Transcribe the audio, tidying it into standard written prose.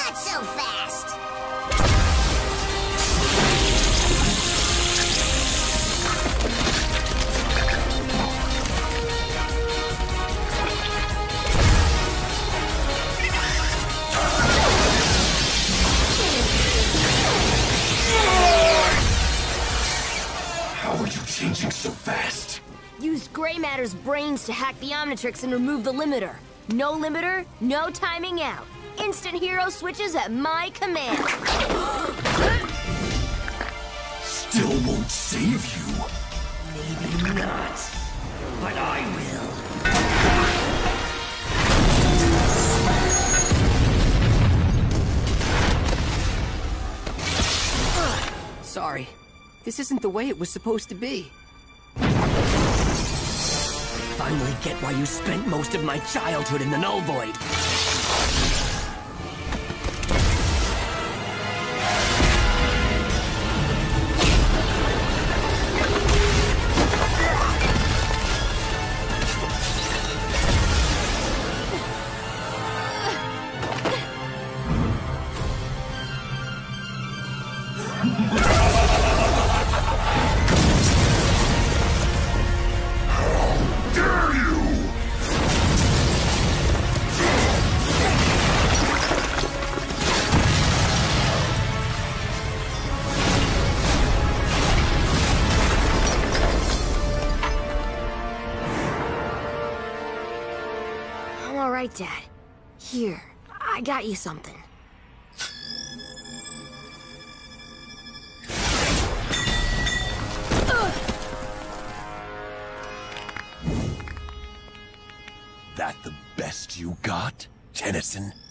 Not so fast! How are you changing so fast? Use Gray Matter's brains to hack the Omnitrix and remove the limiter. No limiter, no timing out. Instant hero switches at my command. Still won't save you. Maybe not, but I will. Sorry. This isn't the way it was supposed to be. Finally get why you spent most of my childhood in the Null Void. I'm alright, Dad. Here, I got you something. That the best you got, Tennyson?